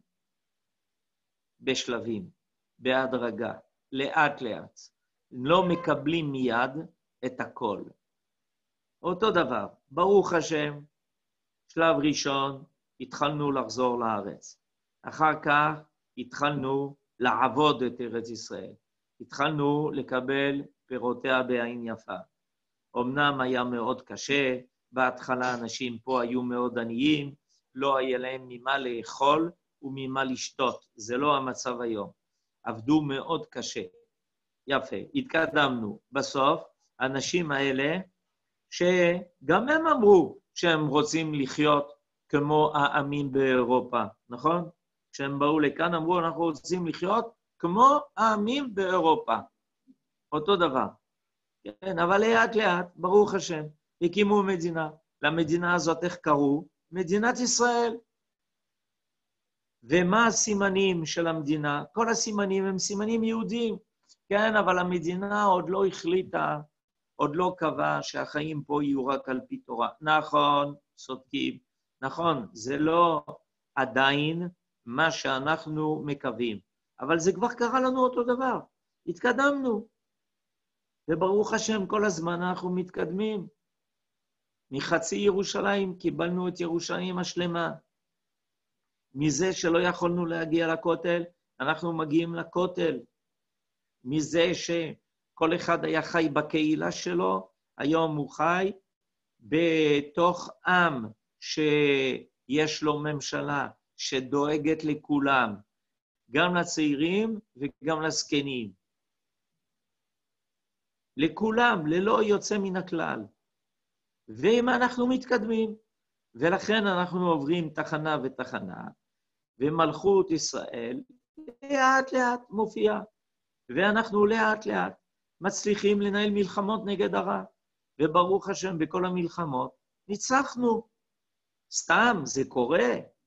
בשלבים, בהדרגה, לאט לאט. לא מקבלים מיד את הכל. אותו דבר, ברוך השם, שלב ראשון, התחלנו לחזור לארץ. אחר כך התחלנו לעבוד את ארץ ישראל. התחלנו לקבל פירותיה בעין יפה. אמנם היה מאוד קשה, בהתחלה אנשים פה היו מאוד עניים, לא היה להם ממה לאכול וממה לשתות. זה לא המצב היום. עבדו מאוד קשה. יפה, התקדמנו. בסוף, האנשים האלה, שגם הם אמרו שהם רוצים לחיות כמו העמים באירופה, נכון? כשהם באו לכאן אמרו, אנחנו רוצים לחיות כמו העמים באירופה. אותו דבר. כן, אבל לאט לאט, ברוך השם, הקימו מדינה. למדינה הזאת איך קראו? מדינת ישראל. ומה הסימנים של המדינה? כל הסימנים הם סימנים יהודיים. כן, אבל המדינה עוד לא החליטה, עוד לא קבעה שהחיים פה יהיו רק על פי תורה. נכון, צודקים. נכון, זה לא עדיין מה שאנחנו מקווים. אבל זה כבר קרה לנו אותו דבר. התקדמנו. וברוך השם, כל הזמן אנחנו מתקדמים. מחצי ירושלים קיבלנו את ירושלים השלמה. מזה שלא יכולנו להגיע לכותל, אנחנו מגיעים לכותל. מזה שכל אחד היה חי בקהילה שלו, היום הוא חי בתוך עם שיש לו ממשלה שדואגת לכולם, גם לצעירים וגם לזקנים. לכולם, ללא יוצא מן הכלל. ואם אנחנו מתקדמים, ולכן אנחנו עוברים תחנה ותחנה, ומלכות ישראל לאט לאט מופיעה, ואנחנו לאט לאט מצליחים לנהל מלחמות נגד הרע, וברוך השם בכל המלחמות ניצחנו. סתם, זה קורה.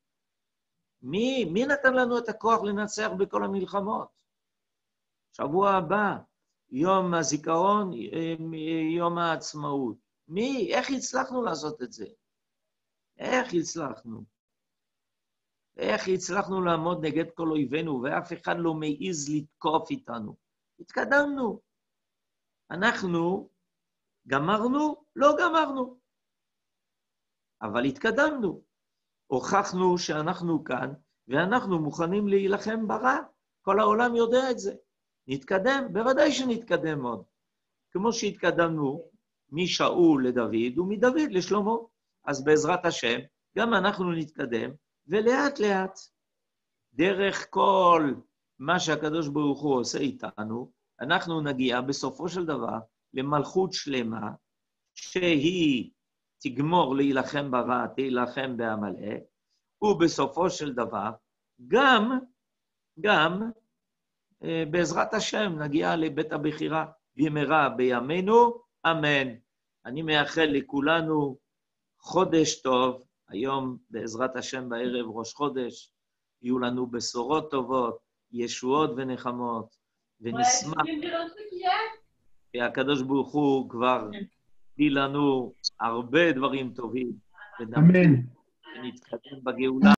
מי נתן לנו את הכוח לנצח בכל המלחמות? שבוע הבא, יום הזיכרון, יום העצמאות. איך הצלחנו לעשות את זה? איך הצלחנו? איך הצלחנו לעמוד נגד כל אויבינו, ואף אחד לא מעז לתקוף איתנו? התקדמנו. אנחנו גמרנו? לא גמרנו. אבל התקדמנו. הוכחנו שאנחנו כאן, ואנחנו מוכנים להילחם ברע. כל העולם יודע את זה. נתקדם? בוודאי שנתקדם עוד. כמו שהתקדמנו משאול לדוד ומדוד לשלמה. אז בעזרת השם, גם אנחנו נתקדם, ולאט לאט, דרך כל מה שהקדוש ברוך הוא עושה איתנו, אנחנו נגיע בסופו של דבר למלכות שלמה, שהיא תגמור להילחם ברע, תילחם בעמלק, ובסופו של דבר, גם בעזרת השם נגיע לבית הבחירה, במהרה בימינו, אמן. אני מאחל לכולנו חודש טוב, היום בעזרת השם בערב ראש חודש, יהיו לנו בשורות טובות, ישועות ונחמות, ונשמח. והקדוש ברוך הוא כבר הביא לנו הרבה דברים טובים, אמן. ונתקדם בגאולה.